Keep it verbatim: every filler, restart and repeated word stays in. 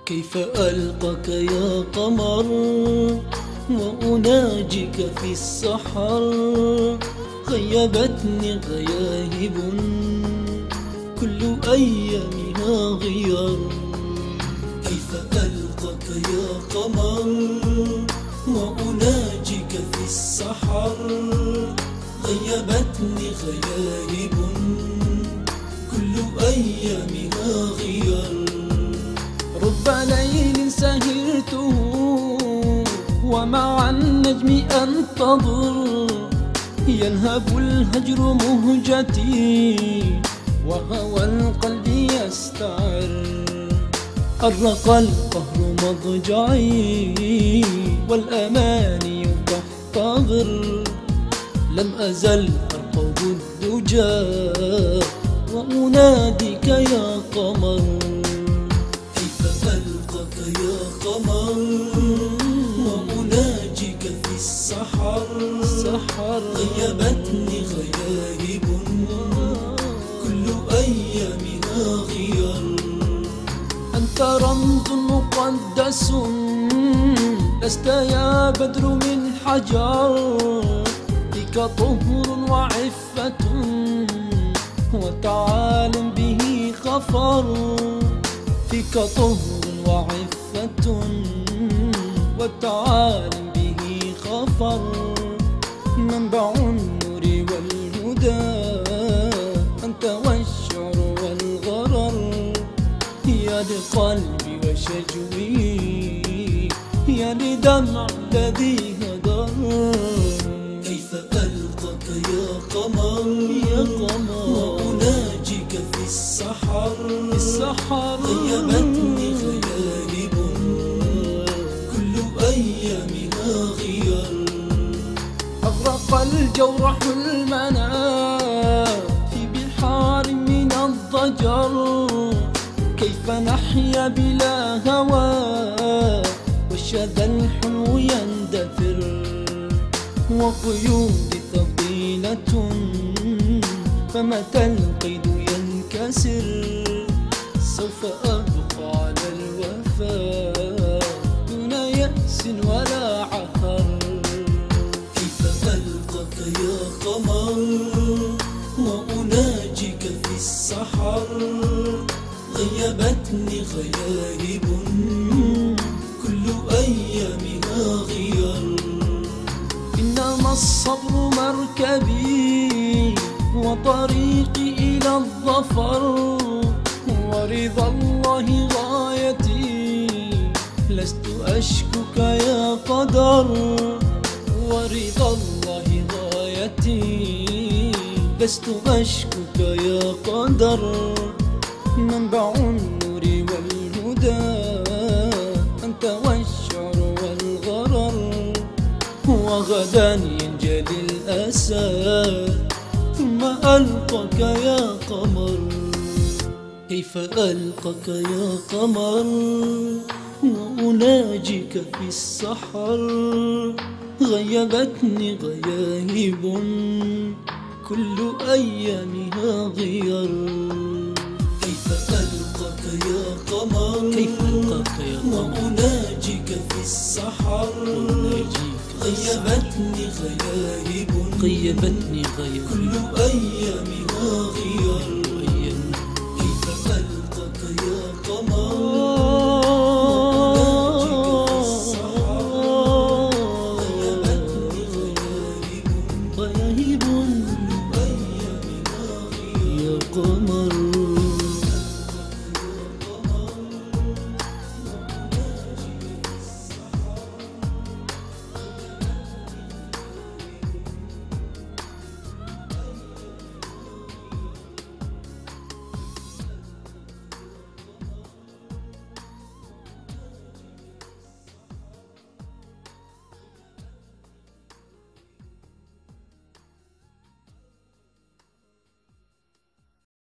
كيف ألقاك يا قمر وأناجيك في السحر، غيبتني غياهب كل أيامها غيار. كيف ألقاك يا قمر وأناجيك في السحر، غيبتني غياهب كل أيامها غيار. رب ليل سهرته ومع النجم أنتظر، يلهب الهجر مهجتي وهوى القلب يستعر. أرق القهر مضجعي والأماني تحتضر، لم أزل أرقب الدجى وأناديك يا قمر. يا قمر وأناجيك في السحر، غيبتني غياهب كل أيامها غيار. أنت رمز مقدس لست يا بدر من حجر، فيك طهر وعفة وتعال به خفر. فيك طهر وعفة وتعالم به خفر، منبع النور والهدى أنت والشعر والغرر. يا لقلبي وشجوي يا لدمع الذي هدر. كيف ألقاك يا قمر يا قمر وأناجيك في السحر، في السحر غيبتني غياهب كل أيامها غيار. أغرق الجور حلمنا في بحار من الضجر، كيف نحيا بلا هوى والشذا الحلو يندثر. وقيودي ثقيلة فمتى القيد ينكسر، سوف أبقى على الوفاء دون يأس ولا عثر. كيف ألقاك يا قمر وأناجيك في السحر، غيبتني غياهب كل أيامها غيار. إنما الصبر مركبي وطريقي إلى الظفر، ورضا الله غايتي لست أشكك يا قدر. ورضا الله غايتي لست أشكك يا قدر. منبع النور والهدى أنت والشعر والغرر، وغدا ينجلي الأسى ثم ألقاك يا قمر. كيف ألقاك يا قمر وأناجيك في السحر، غيبتني غياهب كل أيامها غيار. كيف ألقاك يا قمر كيف ألقاك يا قمر وأناجيك في السحر، غيبتني غياهب غيبتني غياهب كل أيامها غيار. كيف ألقاك يا قمر وأناجيك في السحر، غيبتني غياهب غياهب كل أيامها غيار. يا قمر